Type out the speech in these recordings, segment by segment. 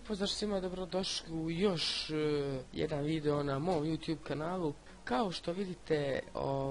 pozdrav svima, dobrodošli u još jedan video na mom YouTube kanalu. Kao što vidite,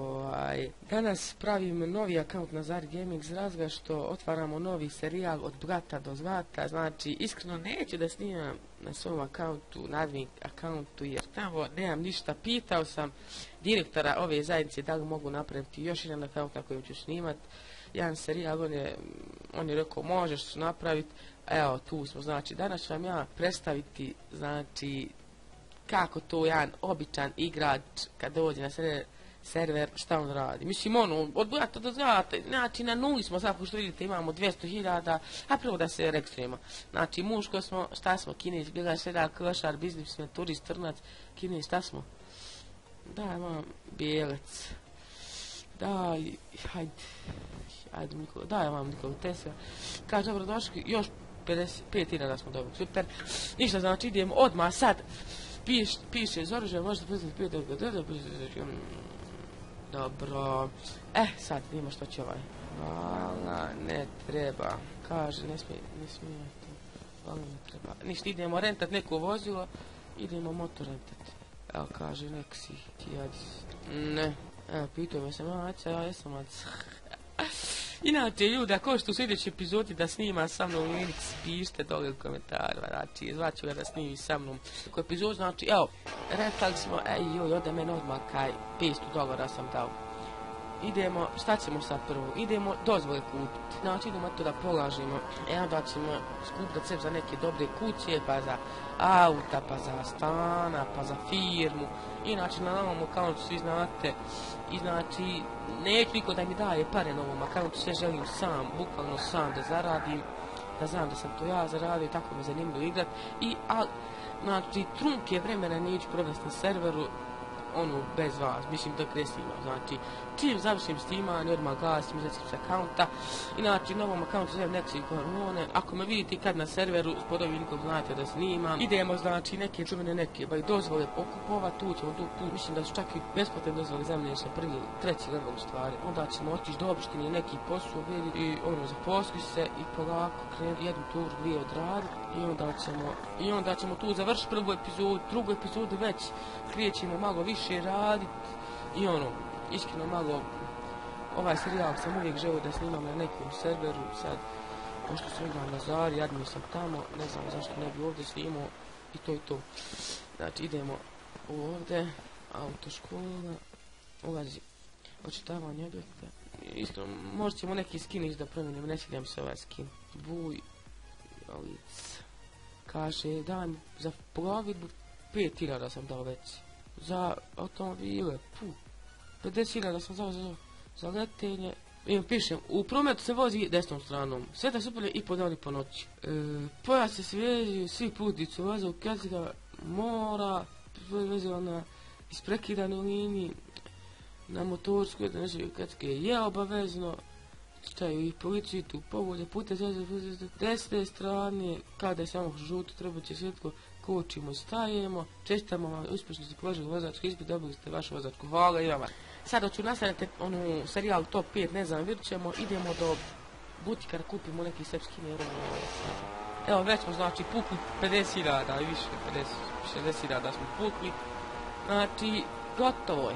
danas pravim novi akaunt na Zari Gaming iz razloga što otvaramo novi serijal od brata do zlata. Znači, iskreno neću da snimam na svom akauntu, na admin akauntu, jer tamo nemam ništa. Pitao sam direktora ove zajednice da li mogu napraviti još jedan akaunt na kojem ću snimat jedan serijal. On je rekao možeš napraviti. Evo, tu smo. Znači, danas ću vam ja predstaviti, znači, kako to jedan običan igrač kad dođe na server, šta on radi. Mislim, od brata do zlata, znači na nuli smo, sad što vidite imamo 200.000, a prvo da se registrujemo. Znači, muško smo, šta smo, Kinez, bilaš, sedal, klošar, biznismen, turist, trnac, Kinez, šta smo? Daj vam Bijelac, daj, hajde Nikola, daj vam Nikola Tesla. Kaže, dobro došli, još 55.000 smo dobili, super. Ništa, znači idemo odmah sad. Piše iz oružja, možete priznati 5. Dobro. Sad vidimo što će ovaj. Hvala, ne treba. Kaže, ne smije to. Hvala, ne treba. Ništa, idemo rentat neko vozilo. Idemo motor rentat. Evo, kaže, nek si ti jadis. Ne. Evo, pitao me sam, ja jesam aca. Inače, ljudi, ako što u sljedećoj epizodi da snima sa mnom Linux, pišite dole u komentarima, znači, zvaću ga da snimi sa mnom u epizodu, znači, evo, rentali smo, ode mene odmah kaj, $500 sam dao. Idemo, šta ćemo sad prvo? Idemo dozvole kupiti, znači, idemo to da polažimo, onda ćemo skupiti sebi za neke dobre kuće, pa za auta, pa za stana, pa za firmu. Inače, na novom akauntu svi znate, i znači, neću niko da mi daje pare na ovom akauntu, sve želim sam, bukvalno sam da zaradim, da znam da sam to ja zaradio, tako me zanimljivo igrat. Znači, trunke vremena neću provesti na serveru, bez vas, mislim dok ne snimam. Znači, čim završim snimanje, odmah gasim, izlazim s akaunta. Inači, na ovom akauntu zovem Nexi Hormone. Ako me vidite kad na serveru, spodovi nikom znate da snimam. Idemo, znači, neke čuvene neke dozvole pokupovat, tu ćemo, mislim da su čak i besplatne dozvole za mene, sam prvi, treći level u stvari. Onda ćemo otići do opštine, neki posao vidjeti i zaposli se i polako krenuti jednu turu, dvije odraditi. I onda ćemo tu završiti prvu epizodu, drugu epizodu već krećemo malo više raditi i iskreno malo ovaj serijal sam uvijek želio da snimam na nekom serveru. Sad, pošto sam igram na Zari, admin sam tamo, ne znam zašto ne bi ovdje snimao i to je to. Znači idemo ovdje, autoškola, ulazi očitavanje objekta. Iskreno, možda ćemo neki skin da promijenim, ne sviđam se ovaj skin. Vuj, lic. Kaže, daj za plovidbu 5.000 sam dao već. Za automobile, 50.000 sam dao za letenje. Pišem, u prometu se vozi desnom stranom. Sveta supolje i po dani po noći. Pojas se svežuju, svi putnici voze u Kazira, mora, vezila na isprekidane liniji, na motorskoj, da neće Kacke je obavezno. Čitaju ih policiju, tu povolje, pute desne strane, kada je samo žuto, treba će svjetlo, kočimo i stajemo. Čestitamo vam, uspješno ste položili vozački ispit, dobili ste vašu vozačku. Hvala i vama. Sada ću nastaviti serijal Top 5, ne znam, vidjet ćemo, idemo do butika da kupimo neki srpski nerov. Evo, već smo znači pukli 50.000 i više, 60.000 smo pukli. Znači, gotovo je.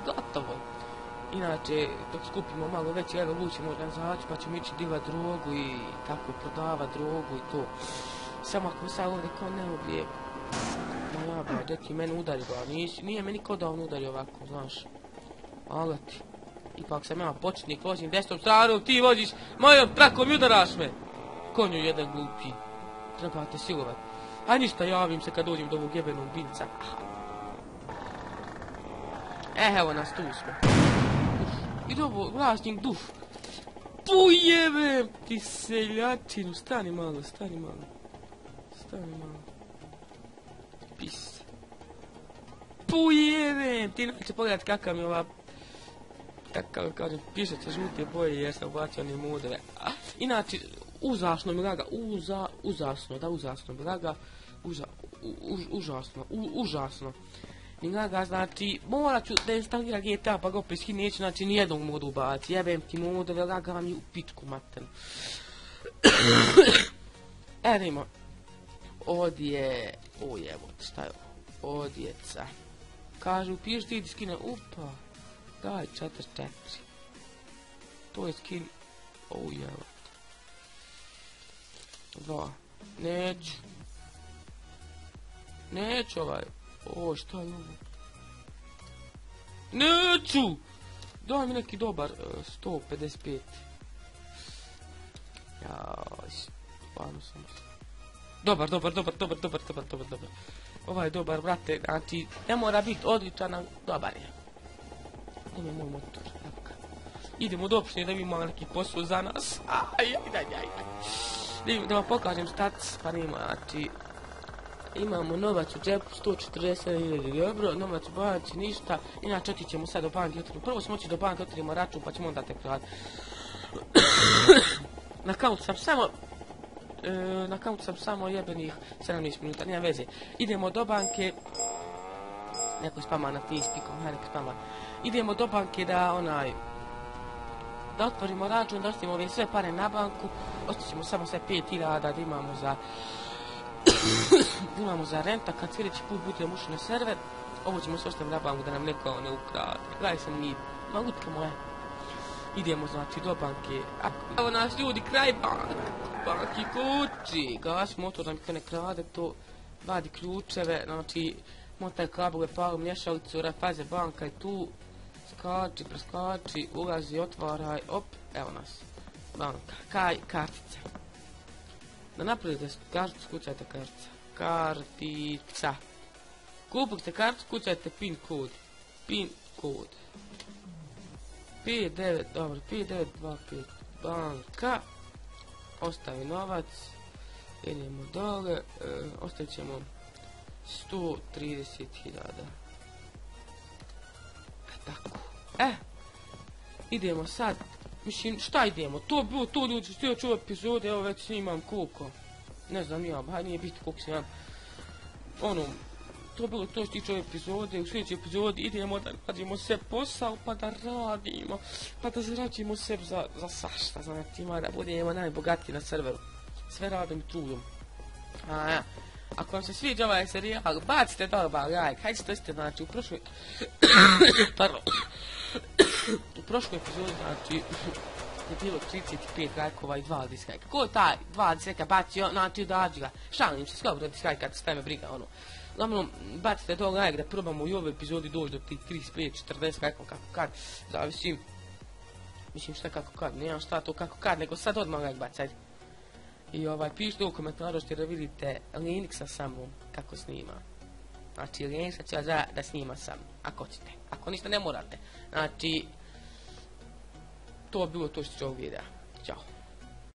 Inače, dok skupimo malo veći jedan lučimo organizaciju, pa ćemo ići divat drogu i tako prodavat drogu i to. Samo ako sad ovdje kao ne ubije. No ja ba, deki mene udari ba, nije me niko davno udari ovako, znaš. Hvala ti. Ipak sam ja početnik, vozim desnom stranom, ti voziš mojom trakom i udaraš me. Konju jedan glupi. Trebate silovat. A ništa, javim se kad dođem do ovog jebenog binca. Evo nas, tu smo. I dobro, vlasnik duf. Pujebem ti seljačinu, stani malo. Pis. Pujebem ti, neće pogledati kakav mi ova, kako kažem, pišeće žute boje jer sam ubacio one modele. Inače, užasno mi laga, užasno. Njega, znači, morat ću da instaliram GTA pa ga opet skin, neću, znači, nijednog modu ubaci. Jebem ti modove, laga mi u pičku maternu. Evo, Odje, evo, šta je ovo? Odjeca. Kažu, piješ ti skine, upa, daj 4. To je skin, evo. 2. Neću ovaj. Šta je ovo? Neću! Daj mi neki dobar 155. Jaj, stvarno sam. Dobar. Ovaj je dobar, brate, znači, ne mora biti odličan, ali dobar je. Ovo je moj motor, evo ga. Idemo do opštine da imamo neki posao za nas. Aj. Da vam pokažem status, pa nema, znači, imamo novac u džepu, 147.000 euro, novac u banci, ništa, inače otićemo sad do banke, prvo smo otići do banke, otvorimo račun, pa ćemo onda tek raditi. Na kauntu sam samo jebenih 17 minuta, nema veze. Idemo do banke, neko spama na Teamspeakom, hajde neko spama. Idemo do banke da otvorimo račun, da ostavimo ove sve pare na banku, ostaćemo samo sve 5.000 da imamo za renta, kad sljedeći put budemo ušli na server, ovo ćemo se ostaviti na banku da nam neko ne ukrade. Gledaj sam mi, malutke moje. Idemo znači do banke. Evo nas ljudi, kraj banki kući. Gas motor da mi ne krade to, vadi ključeve, znači motaj kabele, palu mješalicu, rafaze banka je tu. Skači, preskači, ulazi, otvaraj, op, evo nas. Banka, kartica. Da napravite karticu, skucajte kartica. Kartica. Kupite karticu, skucajte pin kod. 5925 banka. Ostavi novac. Idemo dole. Ostavit ćemo 130.000. Tako. Idemo sad. Mislim, šta idemo? To bilo to, ljudi, što ću epizode, evo već snimam koliko. Ne znam ja, ba nije biti koliko snimam. To bilo to što tiče ove epizode, u sljedećoj epizodi idemo da radimo sve posao, pa da radimo, pa da zarađujemo sve za svašta, znači da budemo najbogatiji na serveru. Sve radim i trudom. Ako vam se sviđa ovaj serijal, bacite dobar like, hajde stosite, znači u prošloj... Pardon. U prošloj epizodi, znači, je bilo 35 lajkova i 2 dislajka. Ko taj 2 dislajka bacio, znači dađi ga. Šalim se, skoro dislajka, kad se taj me briga, Uglavnom, bacite to like da probamo i u ovoj epizodi doći do tih 35-40 lajkova, kako kad, zavisi. Mislim šta kako kad, nemam šta to kako kad, nego sad odmah like bacajte. I pišite u komentaru što da vidite Linuxa sa mnom kako snima. Znači Linuxa će da snima sam, ako ćete. Ako ništa ne morate. Znači, to bi bilo to što će ovog videa. Ćao.